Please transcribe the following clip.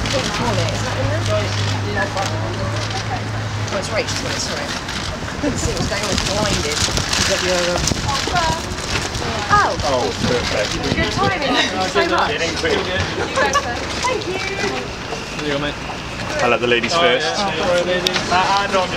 wallet, is that in there? Oh, it's Rachel's wallet, sorry. I couldn't see what was going on, I was blinded. Oh, perfect. good timing, thank you so much. You go first. Thank you. There you go, mate. I'll let the ladies first.